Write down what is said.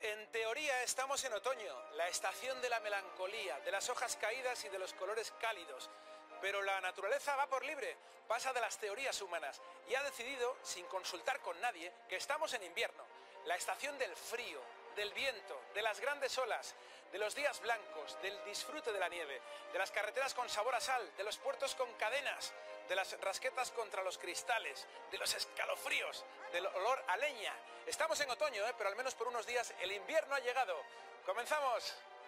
En teoría estamos en otoño, la estación de la melancolía, de las hojas caídas y de los colores cálidos. Pero la naturaleza va por libre, pasa de las teorías humanas y ha decidido, sin consultar con nadie, que estamos en invierno, la estación del frío, del viento, de las grandes olas, de los días blancos, del disfrute de la nieve, de las carreteras con sabor a sal, de los puertos con cadenas, de las rasquetas contra los cristales, de los escalofríos, del olor a leña. Estamos en otoño, pero al menos por unos días el invierno ha llegado. ¡Comenzamos!